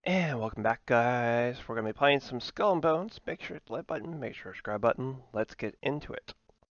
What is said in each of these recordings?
And welcome back, guys. We're going to be playing some Skull and Bones. Make sure to hit the like button, make sure to subscribe button. Let's get into it.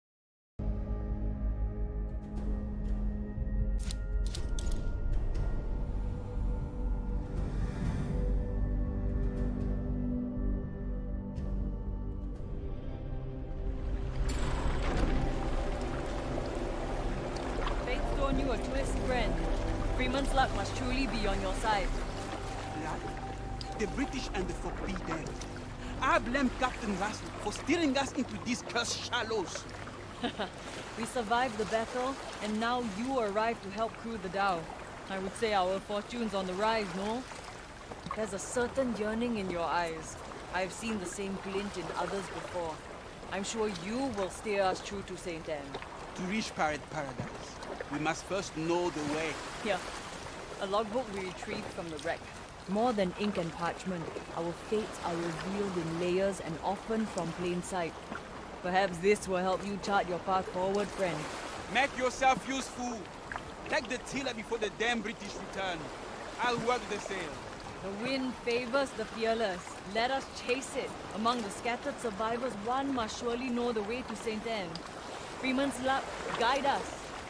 Fate's thrown you a twist, friend. Freeman's luck must truly be on your side. Luck? The British and the folk be dead. I blame Captain Russell for steering us into these cursed shallows. We survived the battle, and now you arrived to help crew the dhow. I would say our fortune's on the rise, no? There's a certain yearning in your eyes. I've seen the same glint in others before. I'm sure you will steer us true to St. Anne. To reach Pirate Paradise, we must first know the way. Here, a logbook we retrieved from the wreck. More than ink and parchment, our fates are revealed in layers and often from plain sight. Perhaps this will help you chart your path forward, friend. Make yourself useful. Take the tiller before the damn British return. I'll work the sail. The wind favors the fearless. Let us chase it. Among the scattered survivors, one must surely know the way to St. Anne. Freeman's luck, guide us.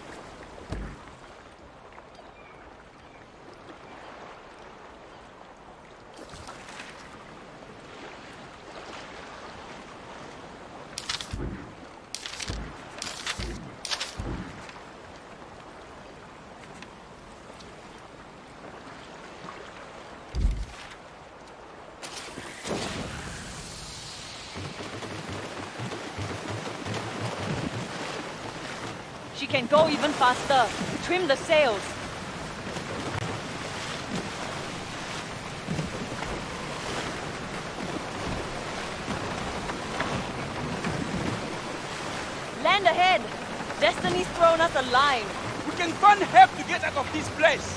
She can go even faster. Trim the sails. Land ahead. Destiny's thrown us a line. We can find help to get out of this place.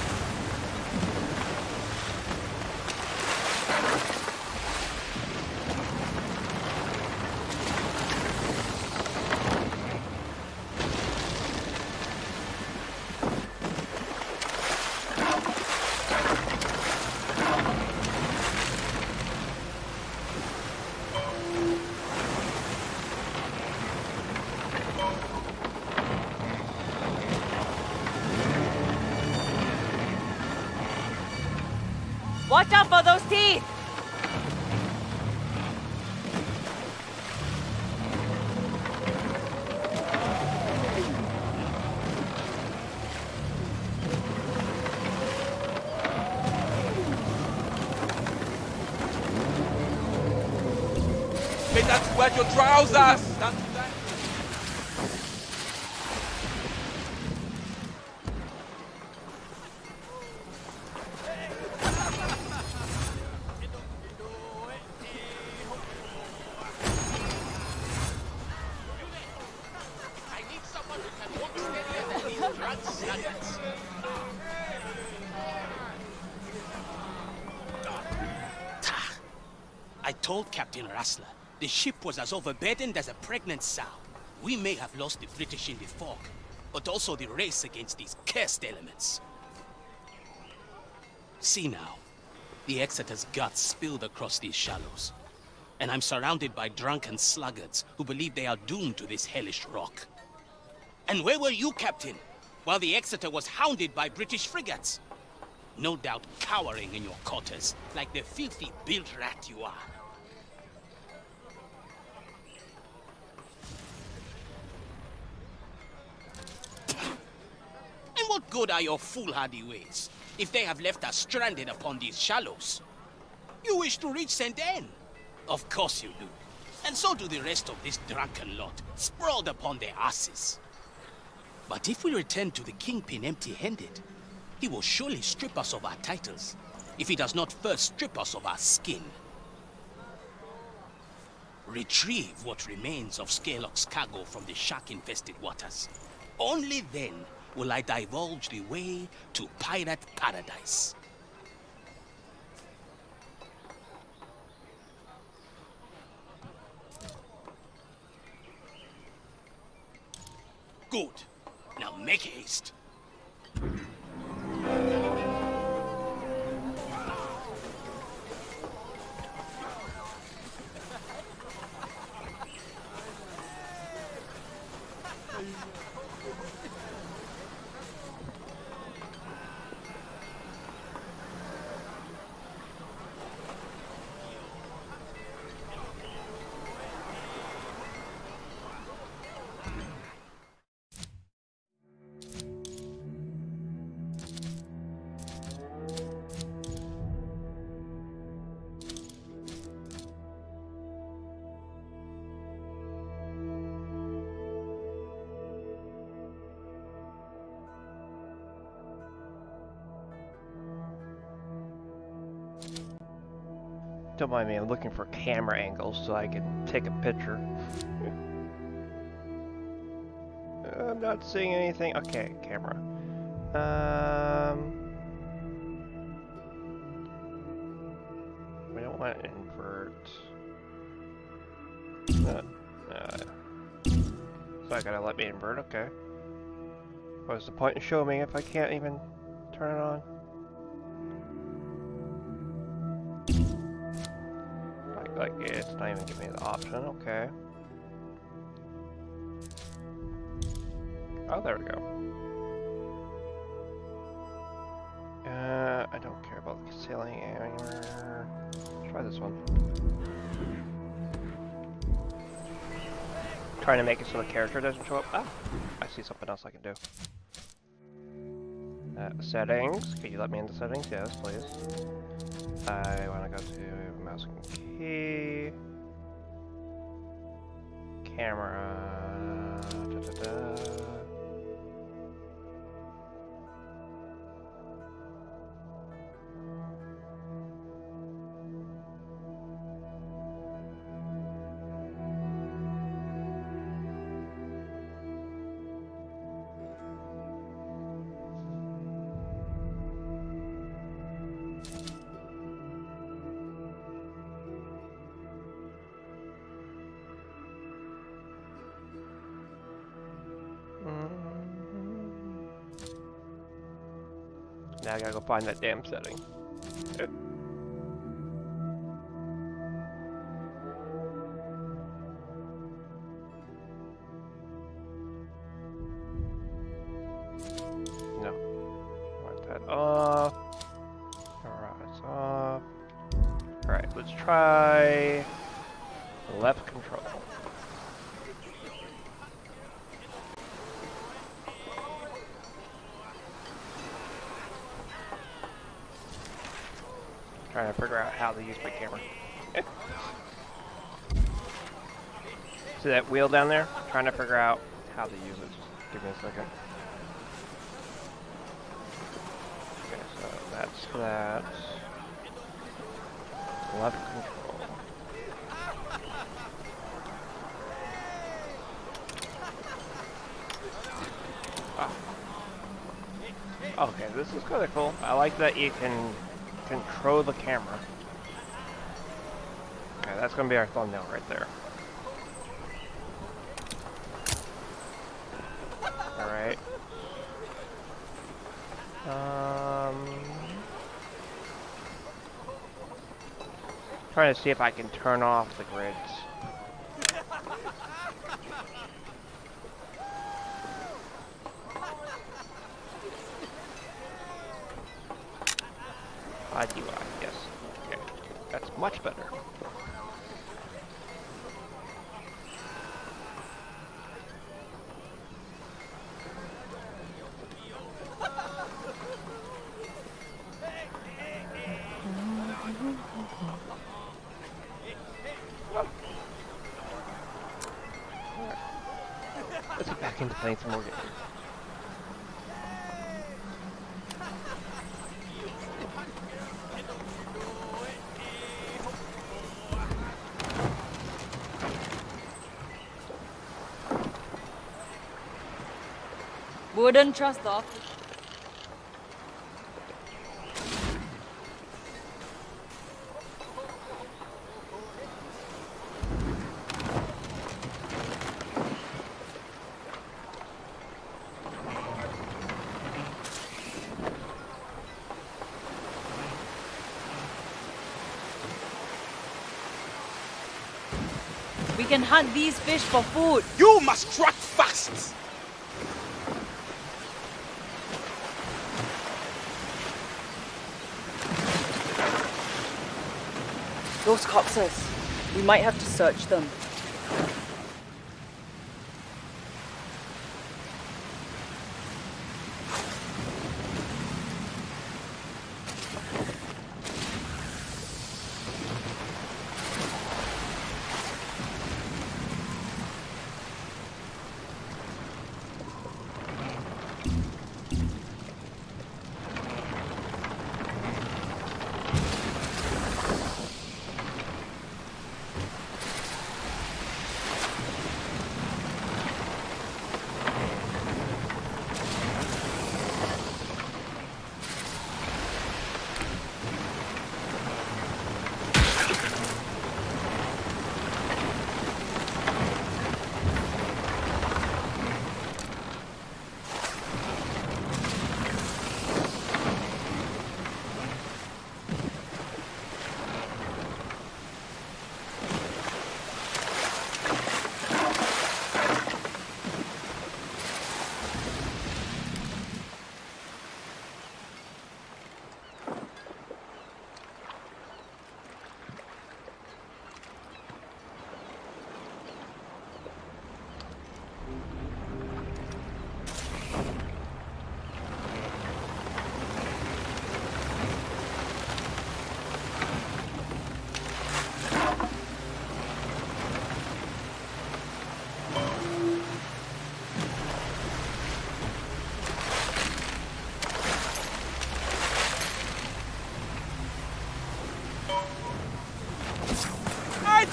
Watch out for those teeth! Better to wear your trousers than to die. I told Captain Rassler the ship was as overburdened as a pregnant sow. We may have lost the British in the fog, but also the race against these cursed elements. See now, the Exeter's guts spilled across these shallows, and I'm surrounded by drunken sluggards who believe they are doomed to this hellish rock. And where were you, Captain, while the Exeter was hounded by British frigates? No doubt cowering in your quarters, like the filthy built rat you are. And what good are your foolhardy ways, if they have left us stranded upon these shallows? You wish to reach St. Anne? Of course you do. And so do the rest of this drunken lot, sprawled upon their asses. But if we return to the Kingpin empty-handed, he will surely strip us of our titles, if he does not first strip us of our skin. Retrieve what remains of Scarelock's cargo from the shark-infested waters. Only then will I divulge the way to Pirate Paradise. Good. Now make haste. Don't mind me, I'm looking for camera angles so I can take a picture. I'm not seeing anything. Okay, camera. We don't want to invert. So I gotta let me invert, okay. What's the point in showing me if I can't even turn it on? Like it's not even giving me the option, okay. Oh, there we go. I don't care about the sailing anymore. Try this one. Trying to make it so the character doesn't show up. Ah, I see something else I can do. Settings. Can you let me into settings? Yes, please. I want to go to mouse and key. Camera. Now I gotta go find that damn setting. No. Want that off. Alright, it's off. Alright, let's try left control. Trying to figure out how to use my camera. See that wheel down there? Trying to figure out how to use it. Just give me a second. Okay, so that's that. Left control. Oh. Okay, this is kind of cool. I like that you can control the camera. Okay, that's gonna be our thumbnail right there. Alright. Trying to see if I can turn off the grids. UI, yes. Okay, that's much better. Let's get back into playing some more games. Wouldn't trust the office. We can hunt these fish for food. You must strike fast! Those corpses. We might have to search them.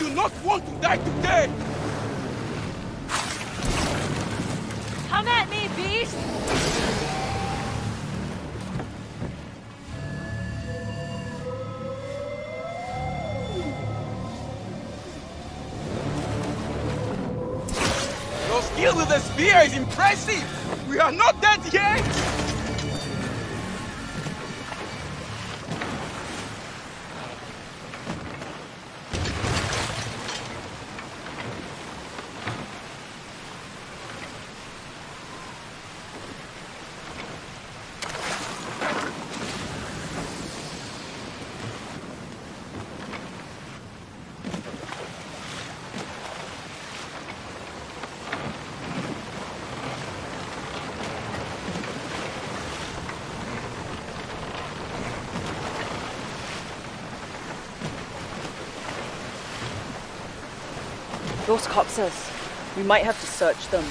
do not want to die today! Come at me, beast! Your skill with the spear is impressive! We are not dead yet! Those corpses. We might have to search them.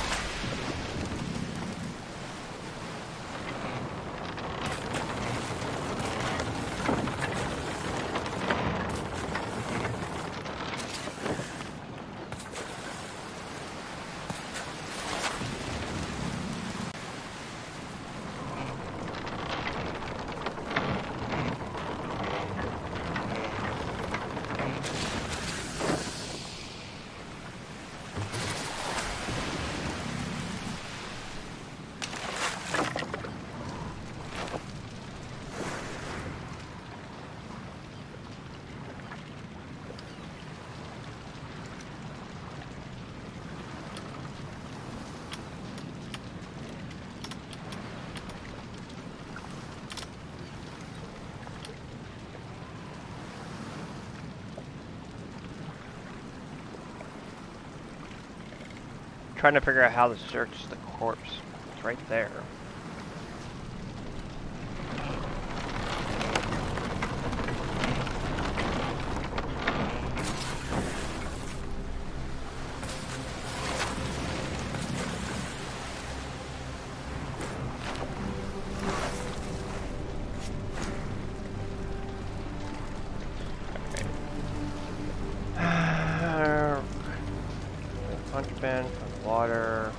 Trying to figure out how to search the corpse. It's right there. Contraband from water.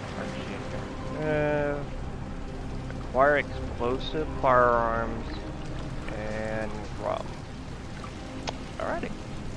Acquire explosive firearms and rum. Alrighty.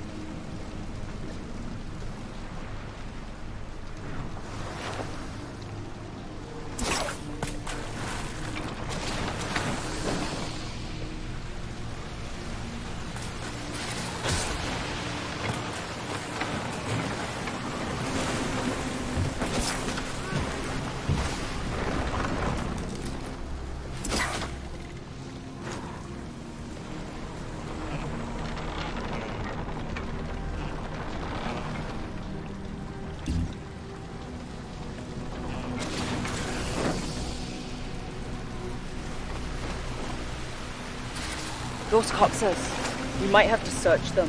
Those corpses. We might have to search them.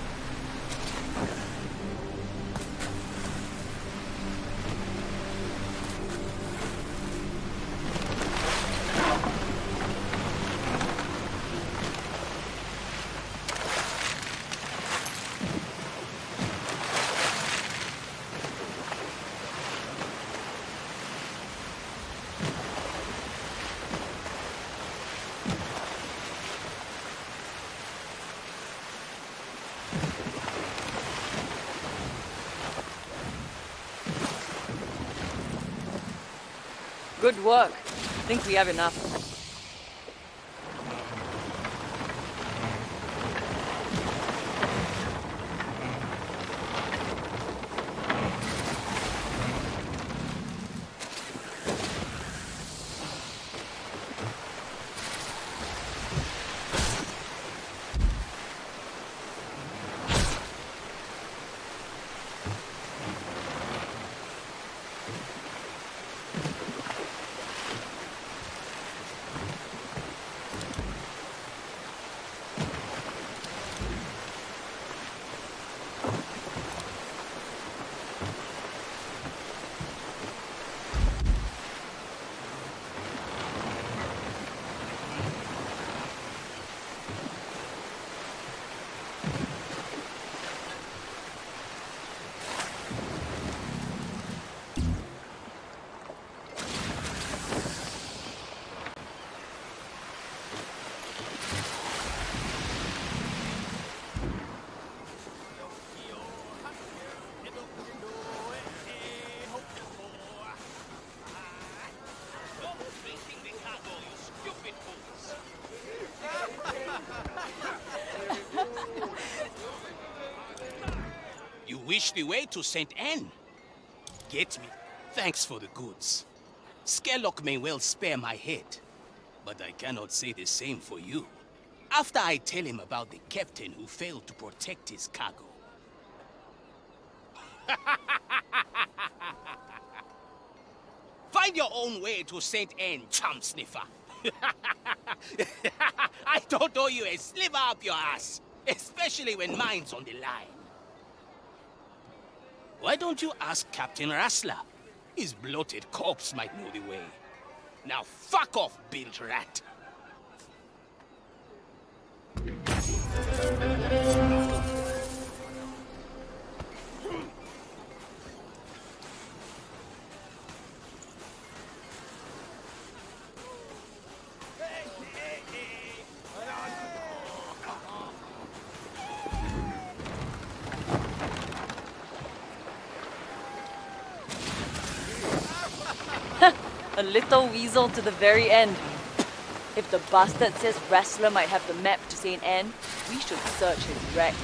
Good work. I think we have enough. wish the way to St. Anne? Get me? Thanks for the goods. Skerlock may well spare my head, but I cannot say the same for you. After I tell him about the captain who failed to protect his cargo. Find your own way to St. Anne, chum sniffer. I don't owe you a sliver up your ass, especially when mine's on the line. Why don't you ask Captain Rassler? His bloated corpse might know the way. Now fuck off, built rat. A little weasel to the very end. If the bastard says Rassler might have the map to St. Anne, we should search his wreck.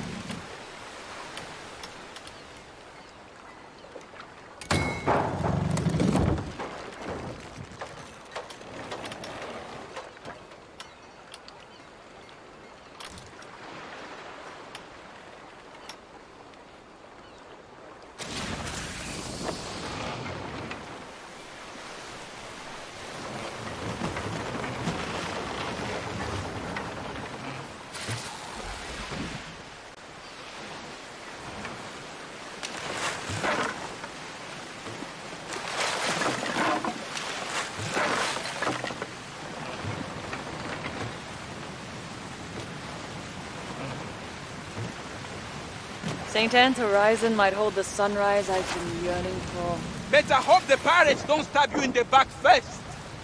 St. Anne's horizon might hold the sunrise I've been yearning for. Better hope the pirates don't stab you in the back first.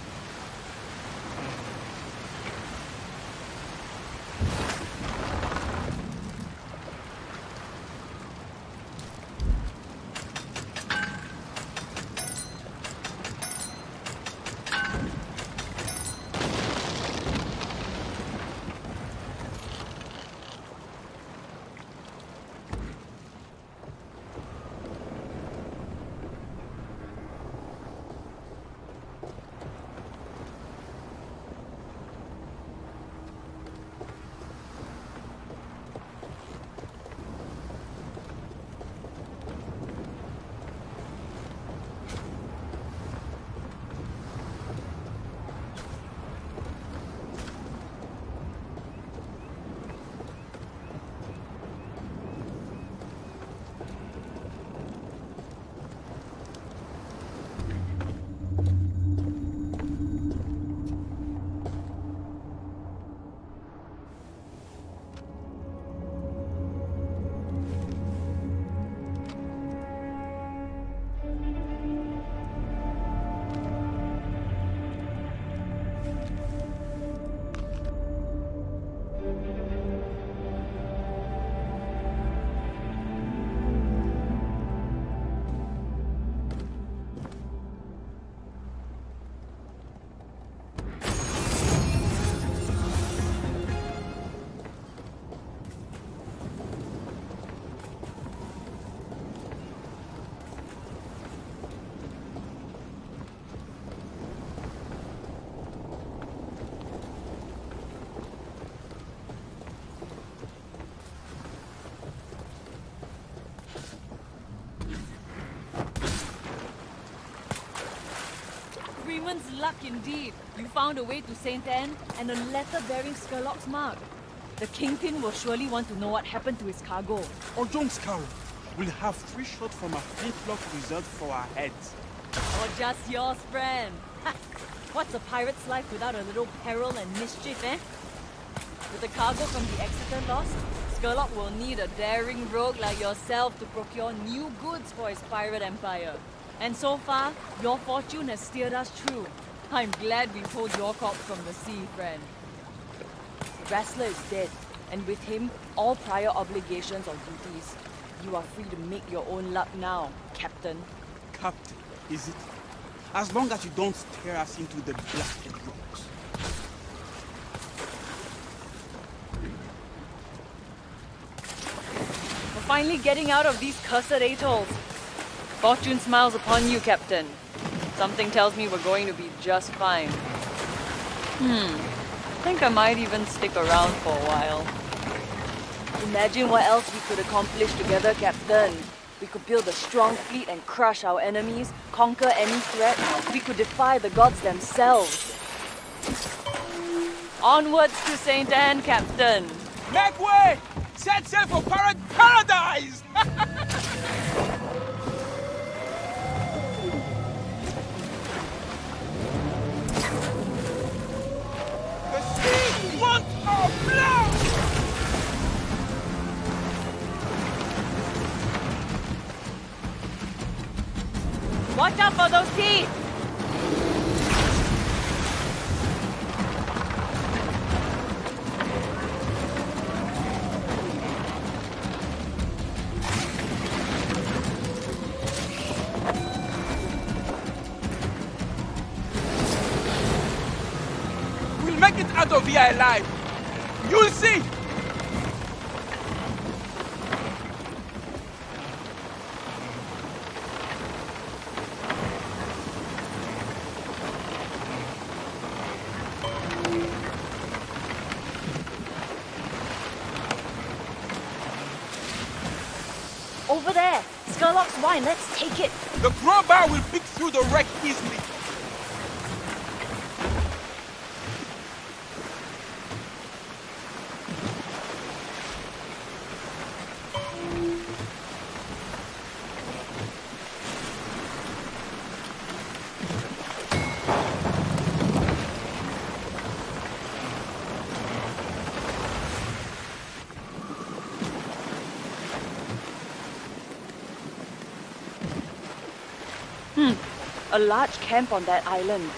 Freeman's luck indeed. You found a way to St. Anne and a letter bearing Skerlock's mark. The Kingpin will surely want to know what happened to his cargo. Or Jones Carol. We'll have 3 shots from a flintlock reserved for our heads. Or just yours, friend. Ha! What's a pirate's life without a little peril and mischief, eh? With the cargo from the Exeter lost, Skerlock will need a daring rogue like yourself to procure new goods for his pirate empire. And so far, your fortune has steered us true. I'm glad we pulled your corpse from the sea, friend. Rassler is dead, and with him, all prior obligations or duties. You are free to make your own luck now, Captain. Captain, is it? As long as you don't tear us into the blasted rocks. For finally getting out of these cursed atolls. Fortune smiles upon you, Captain. Something tells me we're going to be just fine. Think I might even stick around for a while. Imagine what else we could accomplish together, Captain. We could build a strong fleet and crush our enemies, conquer any threat. We could defy the gods themselves. Onwards to St. Anne, Captain. Make way! Set sail for paradise! The sea wants our blood! Watch out for those teeth! We'll make it out of here alive. You'll see! Over there! Skurlock's wine, let's take it! The crowbar will pick through the wreck easily. A large camp on that island.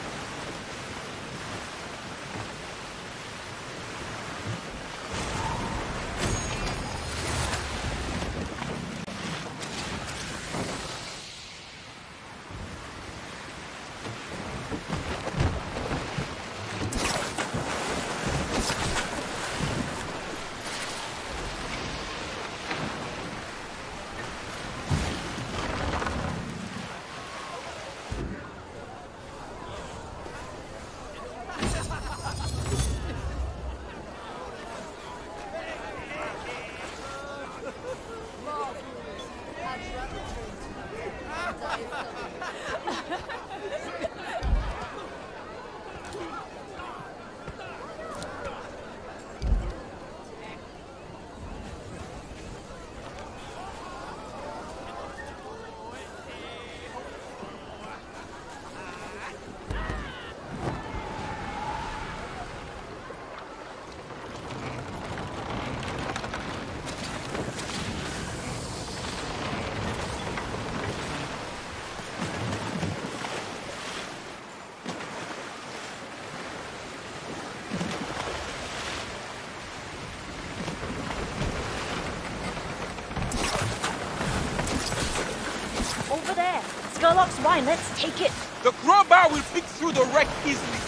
Over there! Skurlock's wine, let's take it! The crowbar will pick through the wreck easily.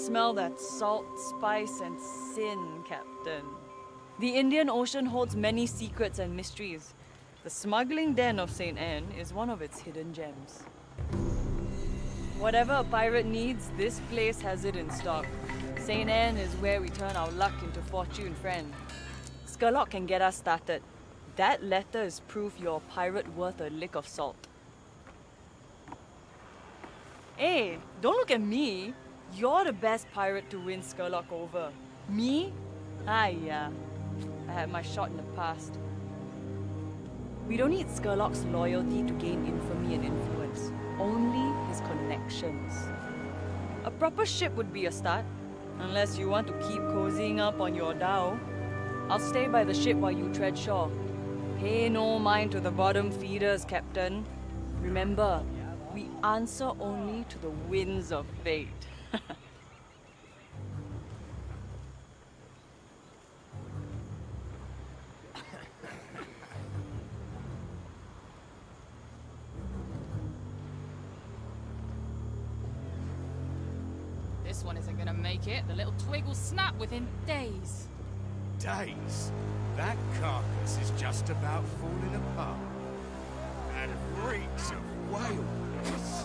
smell that salt, spice, and sin, Captain. The Indian Ocean holds many secrets and mysteries. The smuggling den of St. Anne is one of its hidden gems. Whatever a pirate needs, this place has it in stock. St. Anne is where we turn our luck into fortune, friend. Skurlock can get us started. That letter is proof you're a pirate worth a lick of salt. Hey, don't look at me. You're the best pirate to win Skurlock over. Me? Yeah. I had my shot in the past. We don't need Skurlock's loyalty to gain infamy and influence. Only his connections. A proper ship would be a start. Unless you want to keep cozying up on your dhow. I'll stay by the ship while you tread shore. Pay no mind to the bottom feeders, Captain. Remember, we answer only to the winds of fate. This one isn't gonna make it. The little twig will snap within days. Days? That carcass is just about falling apart. And reeks of whale piss.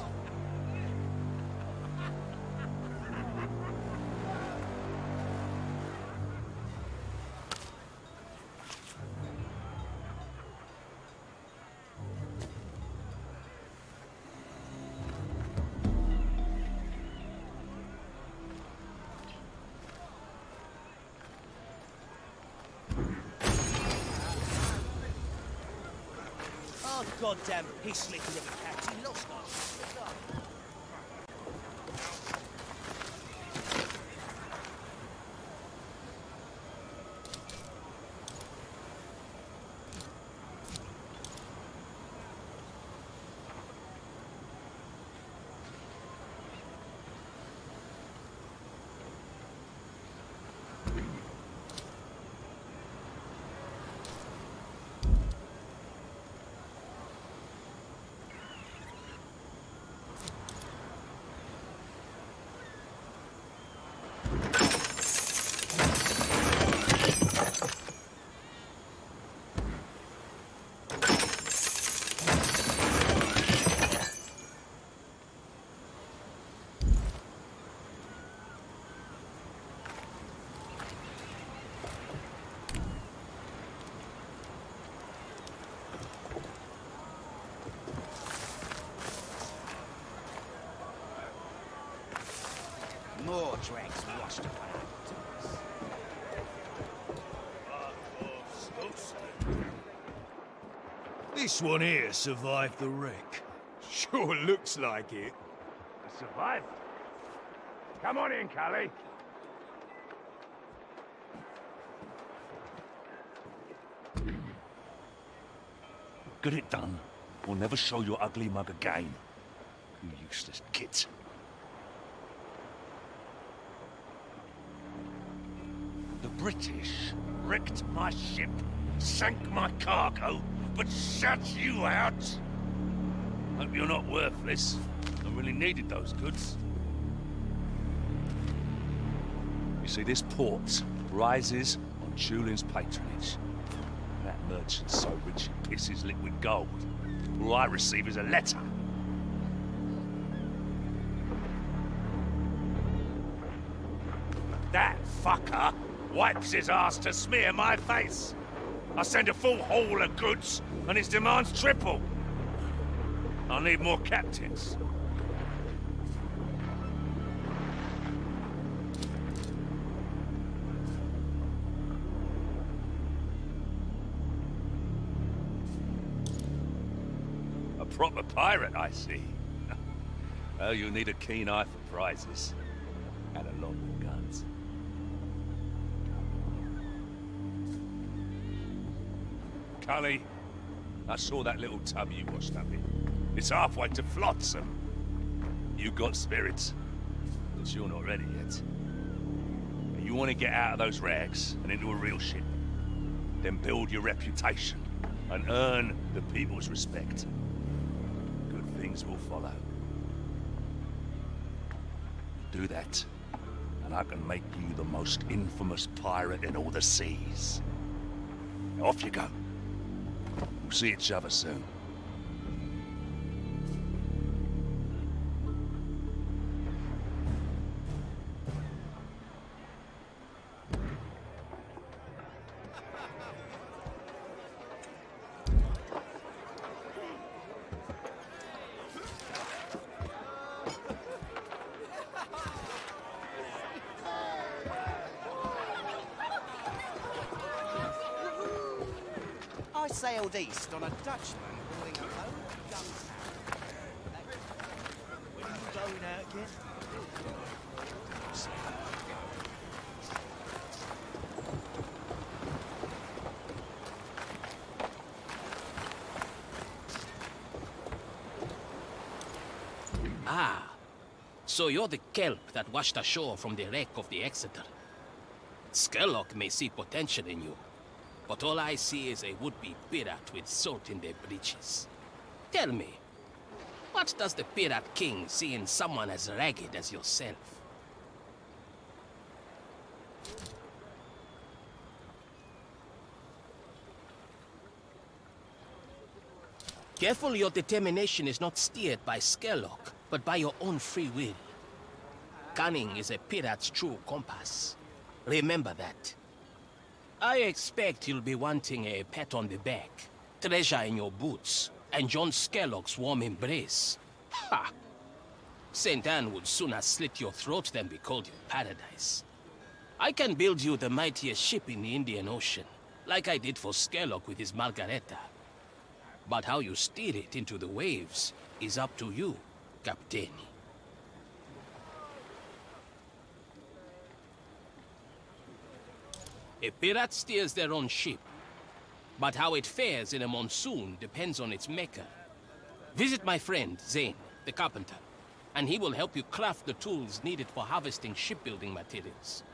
Oh, goddamn piss-licking of a cat. He lost us. More dregs washed away. This one here survived the wreck. Sure looks like it. Survived? Come on in, Callie. Get it done, or never show your ugly mug again. You useless git. The British wrecked my ship, sank my cargo, but shut you out. Hope you're not worthless. I really needed those goods. You see, this port rises on Julian's patronage. That merchant's so rich he pisses liquid gold. All I receive is a letter. That fucker wipes his ass to smear my face. I send a full haul of goods, and his demands triple. I need more captains. A proper pirate, I see. Well, you'll need a keen eye for prizes. And a lot more guns. Cully, I saw that little tub you washed up in. It's halfway to Flotsam. You got spirits, but you're not ready yet. You want to get out of those rags and into a real ship. Then build your reputation and earn the people's respect. Good things will follow. Do that, and I can make you the most infamous pirate in all the seas. Now off you go. We'll see each other soon. I sailed east on a Dutchman holding a load of gunpowder. When are you going out again? Ah, so you're the kelp that washed ashore from the wreck of the Exeter. Skerlock may see potential in you, but all I see is a would-be pirate with salt in their breeches. Tell me, what does the Pirate King see in someone as ragged as yourself? Careful your determination is not steered by Skerlock, but by your own free will. Cunning is a pirate's true compass. Remember that. I expect you'll be wanting a pat on the back, treasure in your boots, and John Skerlock's warm embrace. Ha! St. Anne would sooner slit your throat than be called your paradise. I can build you the mightiest ship in the Indian Ocean, like I did for Skerlock with his Margareta. But how you steer it into the waves is up to you, Captain. A pirate steers their own ship, but how it fares in a monsoon depends on its maker. Visit my friend, Zane, the carpenter, and he will help you craft the tools needed for harvesting shipbuilding materials.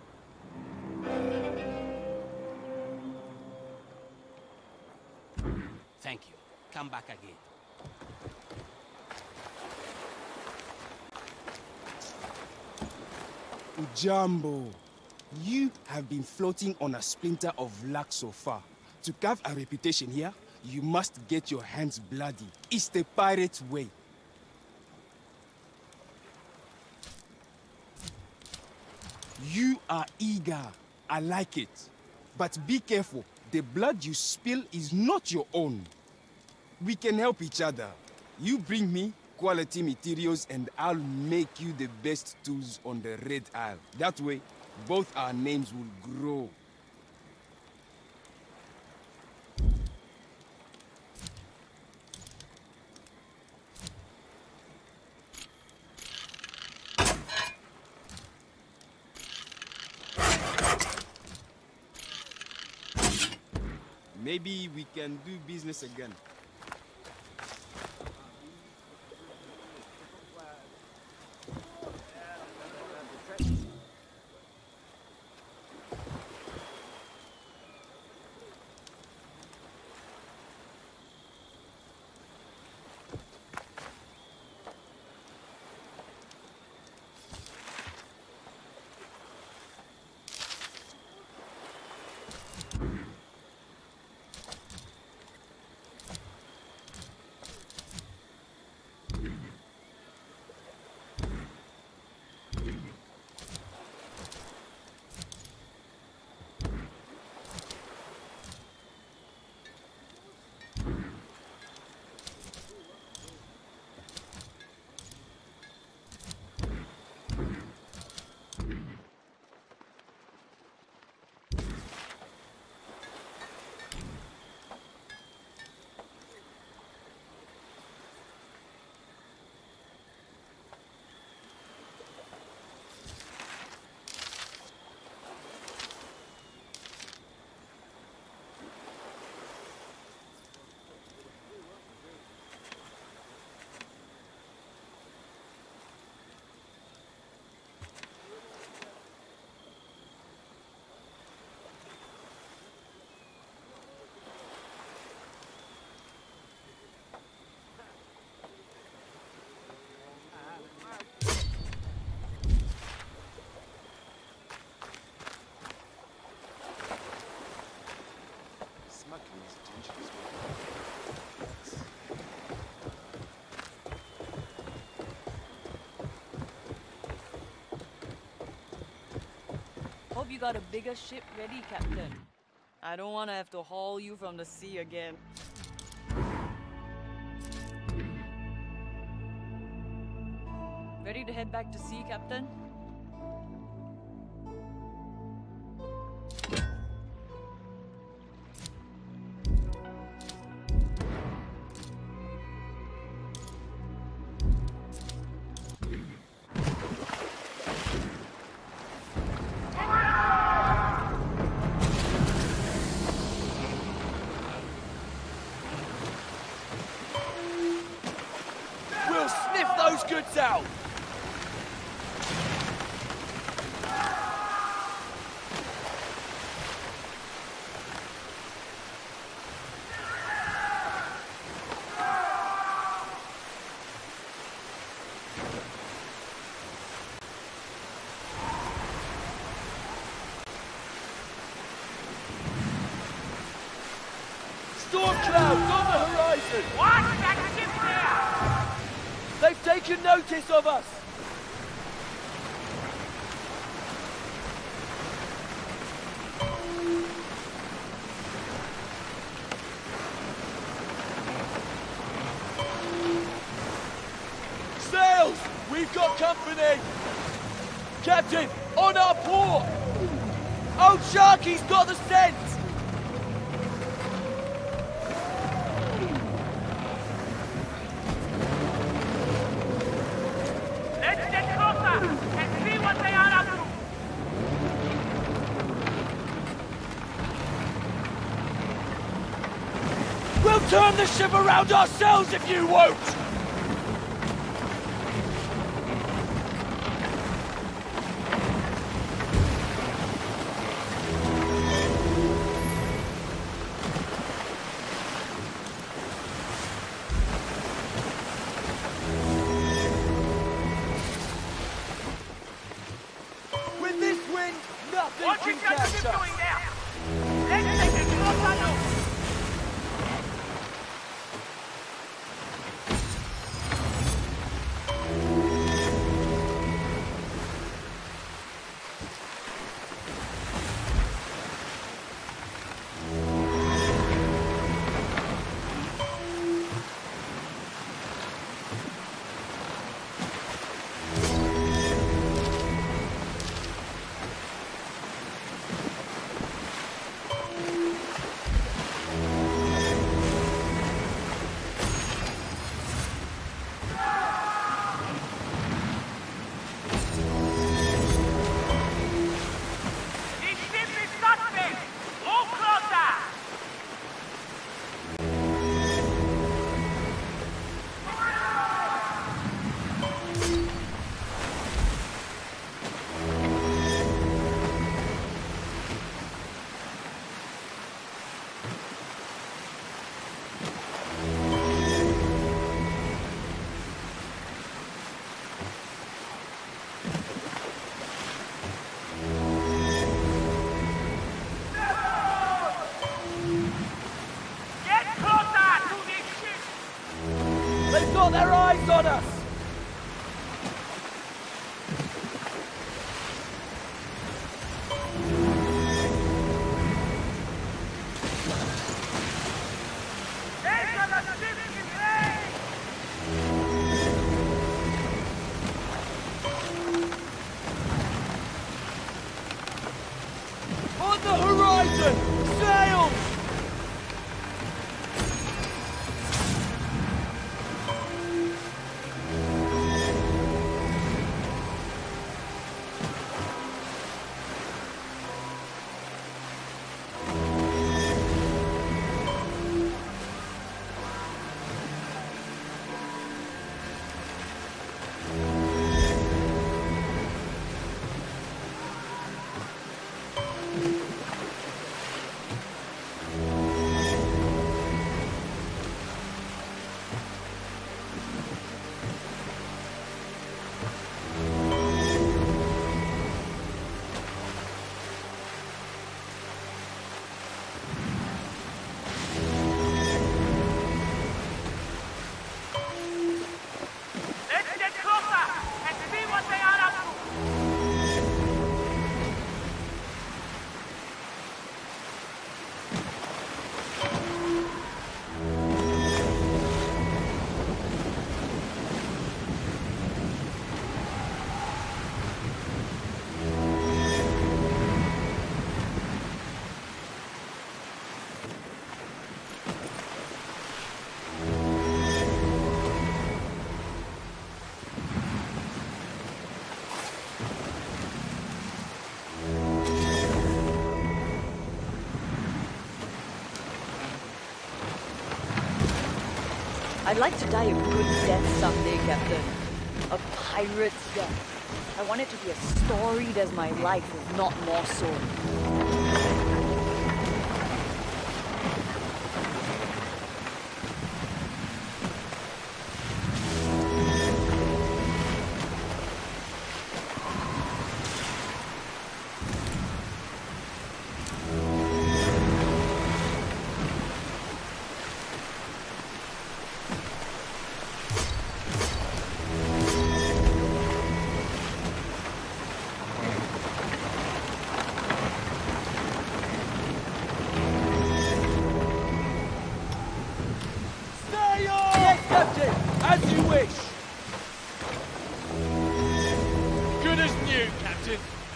Thank you. Come back again. Ujambo, you have been floating on a splinter of luck so far. To carve a reputation here, you must get your hands bloody. It's the pirate's way. You are eager. I like it. But be careful. The blood you spill is not your own. We can help each other. You bring me quality materials and I'll make you the best tools on the Red Isle. That way, both our names will grow. Maybe we can do business again. hope you got a bigger ship ready, Captain. I don't want to have to haul you from the sea again. Ready to head back to sea, Captain? We'll sniff those goods out! Storm clouds on the horizon! Watch that ship there! They've taken notice of us! Sails! We've got company! Captain, on our port! Old Sharky's got the scent! Let's get closer and see what they are up to! We'll turn the ship around ourselves if you won't! With this wind, nothing What can we got catch to be us! doing now? Let's take a closer look! This ship is suspect! Move closer! Get closer to this ship! They've got their eyes on us! There's another ship in range! On the horizon! Sails! I'd like to die a good death someday, Captain. A pirate's death. I want it to be as storied as my life, if not more so. As you wish. Good as new, Captain.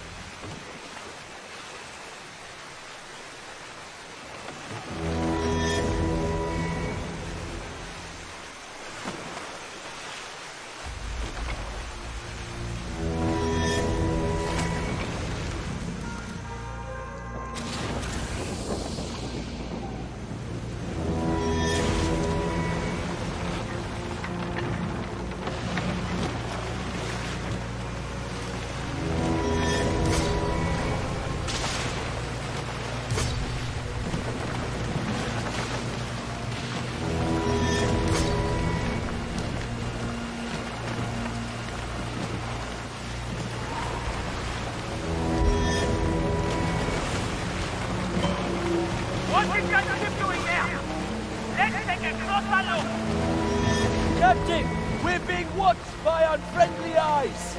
What is that ship doing there? Let's take a closer look. Captain, we're being watched by unfriendly eyes.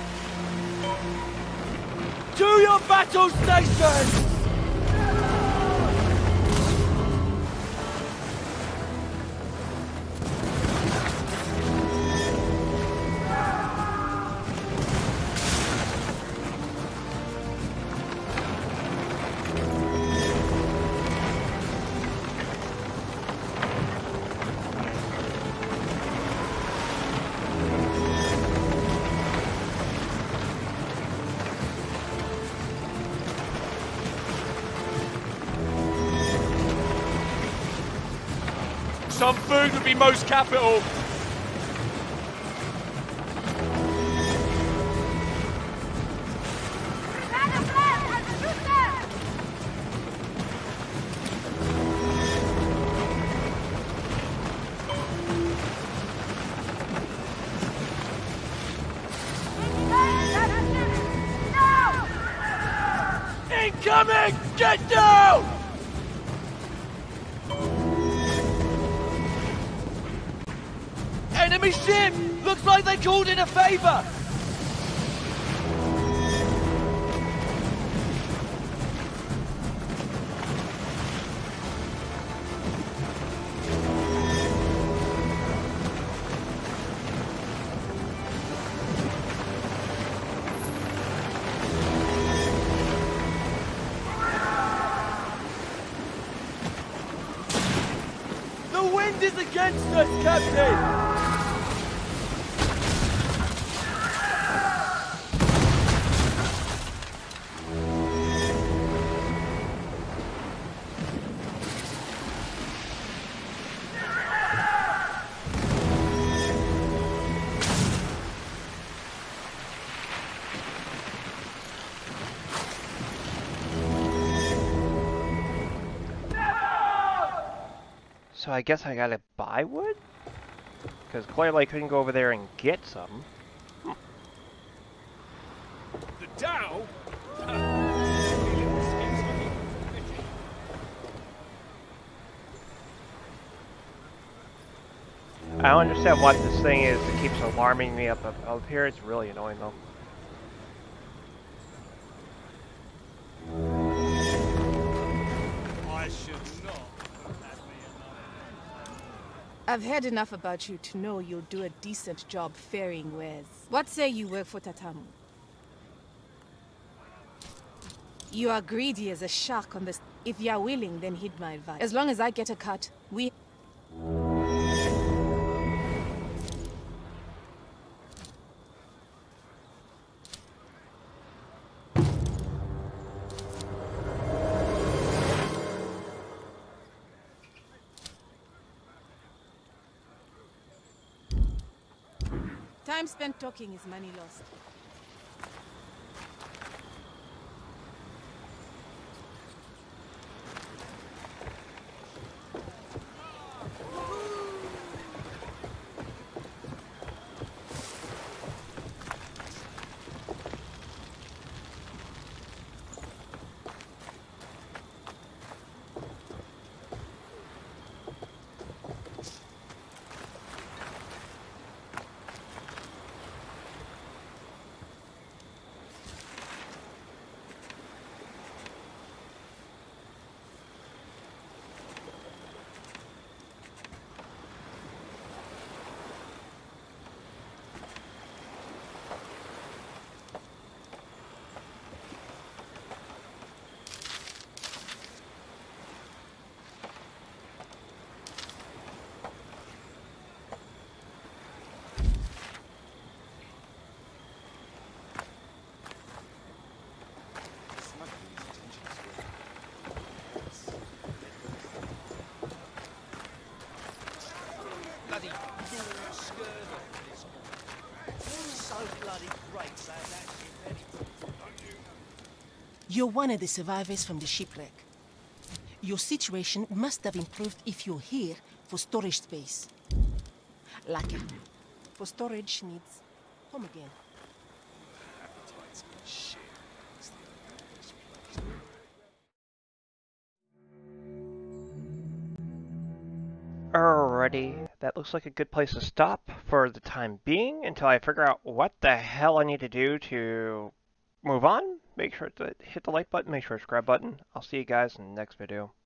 To your battle stations! Some food would be most capital. Incoming! Get down! Enemy ship! Looks like they called in a favor! The wind is against us, Captain! So I guess I gotta buy wood? Because clearly I couldn't go over there and get some. The Dow? I don't understand what this thing is that keeps alarming me up here. It's really annoying though. I should not. I've heard enough about you to know you'll do a decent job ferrying wares. What say you work for Tatamu? You are greedy as a shark on this. If you're willing, then heed my advice. As long as I get a cut, we... Time spent talking is money lost. Bloody Lord skirt off this one. So bloody great that ship anyway. You're one of the survivors from the shipwreck. Your situation must have improved if you're here for storage space. Like it. For storage needs, home again. Alrighty, that looks like a good place to stop for the time being until I figure out what the hell I need to do to move on. Make sure to hit the like button, make sure to subscribe button. I'll see you guys in the next video.